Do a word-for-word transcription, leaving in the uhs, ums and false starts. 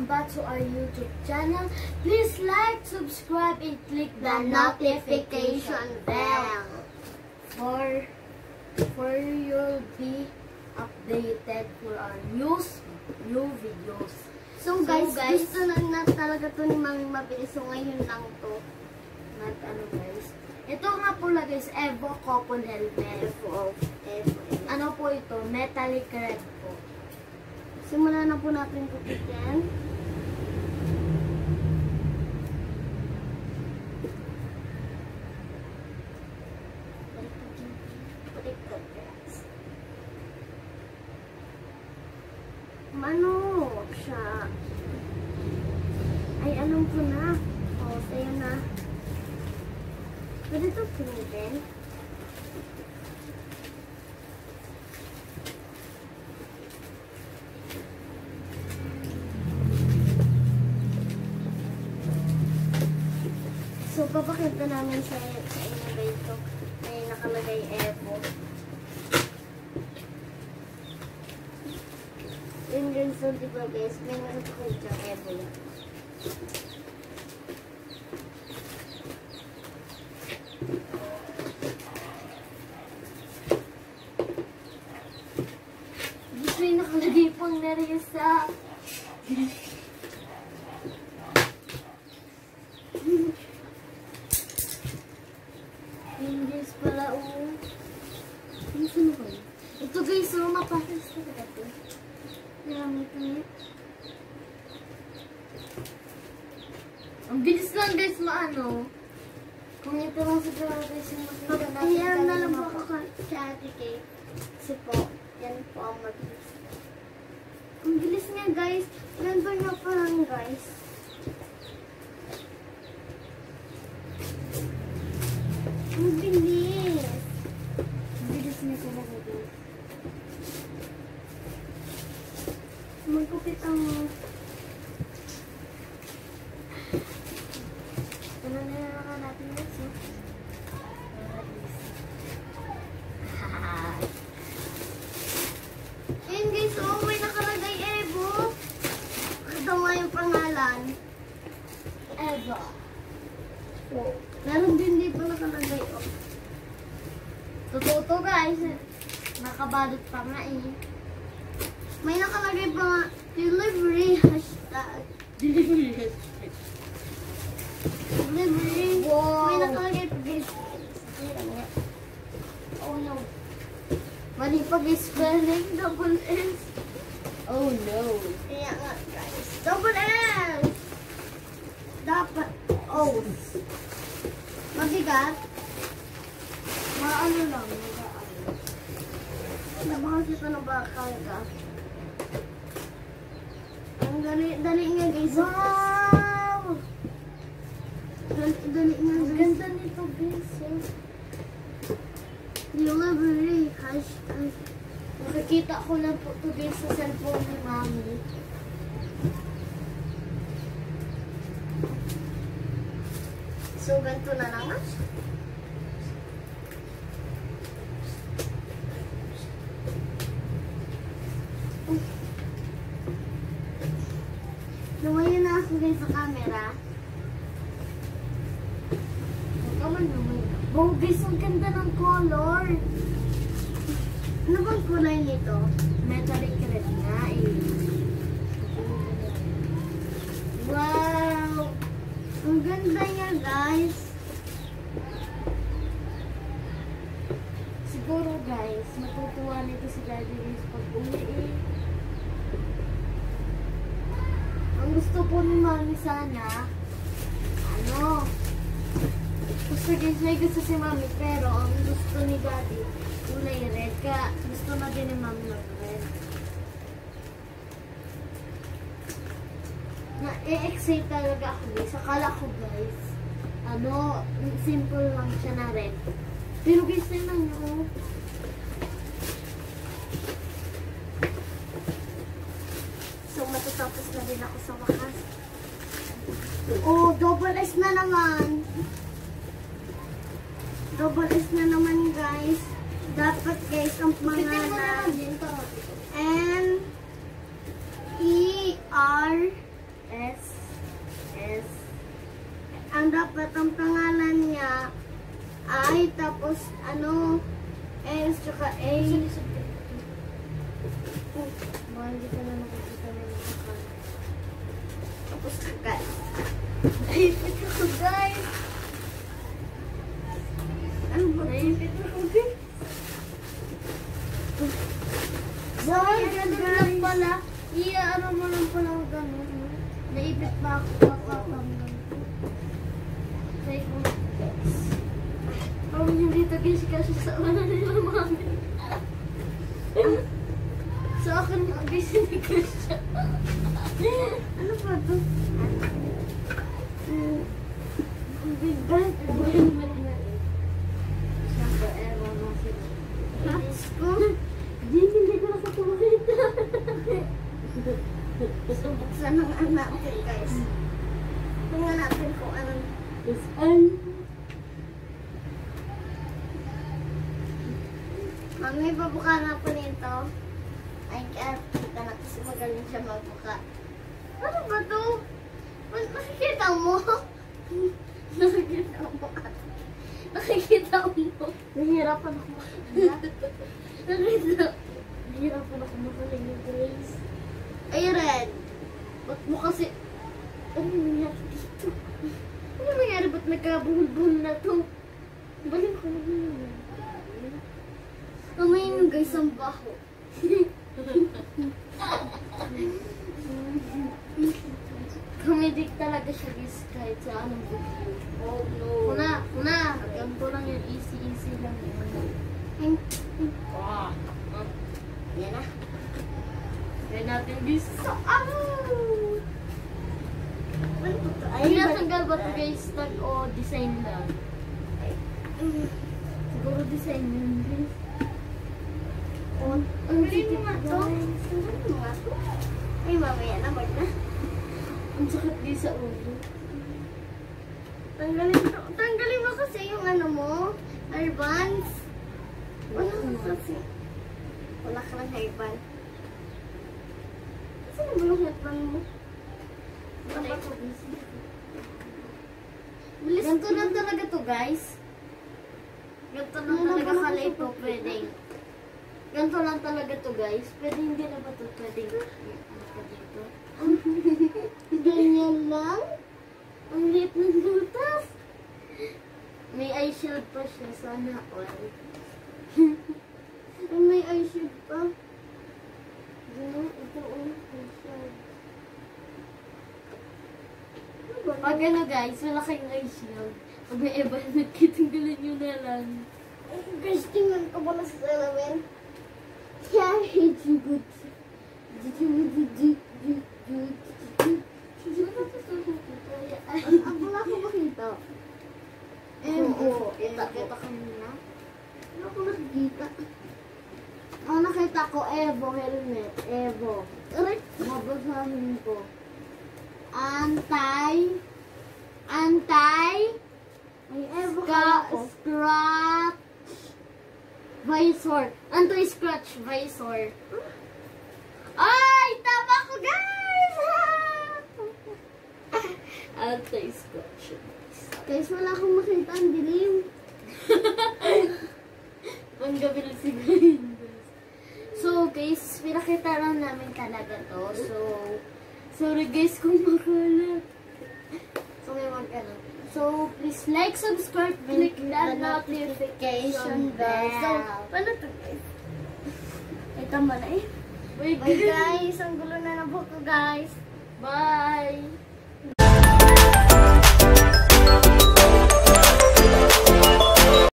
welcome back to our YouTube channel. Please like, subscribe, and click the notification bell for for you'll be updated for our news, new videos. So guys, so guys gusto na, na talaga to ni Mami mabilis. So ngayon lang to. Not ano guys. Ito nga po lang guys, Evo Couple Helmet. Evo, Evo. Ano po ito? Metallic red po. Simulan na po natin kupitin. Mano siya. Ay, alam ko na. O, oh, sa'yo na. Pwede ito pinitin. So, papakita namin sa, sa inyo guys ito. May nakalagay Evo. Yun yun, so diba guys, may nakalagay dyan Evo yan. Gusto yung nakalagay pang Nerissa. English pala, oh. Ano sino ko yun? Ito guys, so mapakas na ito. Naramit na. Ang bilis lang guys, maano. Kung ito lang siguro guys yung makita natin. Ayan na lang po ako sa Ate Kay. Kasi po, yan po ang mabilis. Ang bilis nga guys. Ganito nga pa lang guys. Ang bilis. Ang bilis na talaga guys. Magkupit ang... Ano na naman natin guys, oh. Ayun guys, oh, may nakalagay Evo. Ito nga yung pangalan. Evo. Oh. Meron din dito nakalagay, oh. Totoo to guys. Nakabalot pa nga eh. May nakalagay pa nga, delivery hashtag. Delivery. Delivery. Wow. May nakalagay pa guys. Oh no. Mali pag-spelling. Double S. Oh no. Kaya nga guys. Double S! Dapat. Oh. Mabigat. Maano lang. Magaan. Nabahas ito na bakal ka. Ang dali, dali nga guys. Wow! Dali, dali nga Ang guys. ganda nito guys. Oh. Delivery hashtag. Nakikita ko lang po ito guys sa cellphone ni Mami. So, ganito na lang ah. Lumayo na ako guys sa camera. Huwag ka man naman. Wow guys, ang ganda ng color. Ano bang kulay nito? Metallic red nga eh. Wow! Ang ganda niya guys. Siguro guys, matutuwa nito si Daddy guys pag uwi eh. Ang gusto po ni Mami sana, ano, gusto guys, may gusto si Mami, pero ang gusto ni Daddy, kulay red, kaya gusto na din ni Mami ng red. Na-e-excite talaga ako guys, akala ko guys, ano, simple lang siya na red. Pero guys, tingnan nyo. So, matatapos na din ako sa wakas. Oh, double S na naman. Double S na naman, guys. Dapat, guys, ang pangalan. N E R S. S. Ang dapat ang pangalan niya ay tapos ano S tsaka A. Mga hindi ka na nakikita na yung kakal. Tapos kakal. Naipit ako guys. Ano ba? Naipit ako guys. So, Ganun lang pala. Iya, ano mo lang pala ako ganun. Naipit pa ako kakatanggal. Say ko. Parang hindi ito guys kasi sa wala nila mami. Sa akin guys hindi ko siya. ano ba ito? Ang bigat. Siyempre, ewan mo sila. Hats ko. Hindi, hindi ko nakatulita. So, buksan ng anak ko guys. Tingnan natin kung anong Is an. Mami, babuka na po nito. Ay, kaya kita na kasi magaling siya magbuka. Ano ba to? Mas nakikita mo? nakikita mo. nakikita mo. Nahihirapan ako. Nakikita. Nahihirapan ako makaling yung Grace. Ay, red. Ba't mo kasi... Ano nangyari dito? Ano nangyari? Ba't nagkabuhol-buhol na to? Balik ko na yun. Kamay nyo guys, ang baho. Comedic talaga siya guys kahit sa anong video. Oh no. Una, una. Ganito lang yun. Easy, easy lang yun. Hing. Ah. Yan na. Kaya natin guys. So, ano? Ano ba to? Ay, natanggal ba ito guys? Tag o design lang? Mm. Siguro design yun guys. Oh, ang galing mo nga to. Ang galing mo nga to. Ay, mamaya na, wag na. Ang sakit guys sa ulo. Tanggalin mo, tanggalin mo kasi yung ano mo, hairband. Wala ka kasi. Wala ka ng hairband. Saan ba yung hairband mo? Wala ko guys. Bilis Ganito lang talaga to guys. Ganito lang Wala talaga pa kala naman ito sa pwedeng. Ganito lang talaga to guys. Pwede hindi na ba to pwedeng. Ano pa dito? Ganyan lang? Ang liit ng butas. May eye shield pa siya. Sana all. Ay, may eye shield pa. Ganun, ito oh. Eye shield. Ano ba? Pag ano guys, wala kayong eye shield. Pag may iba, nagkitanggalan nyo na lang. Ay, guys, tingnan ko pala sa salamin. Yeah, I hate you, good. Ang wala ko makita. Oo, kita, kita kanina. Wala ko nakikita. Ang nakita ko, Evo helmet. Evo. Aray, Mabasahin ko. Anti. Anti. may evo Ska, ko. scratch. Visor. Anti-scratch visor. Ay! Tama ko, guys! Anti-scratch visor. Guys, wala akong makita. Ang dilim. Ang gabi na si Grinders. So, guys, pinakita lang namin talaga to. So, sorry guys kung makalat. So, may mag ano. So, please like, subscribe, click that notification bell. So, paano to guys? Ito mo na eh. Wait, Bye guys. Ang gulo na ng buhok ko guys. Bye!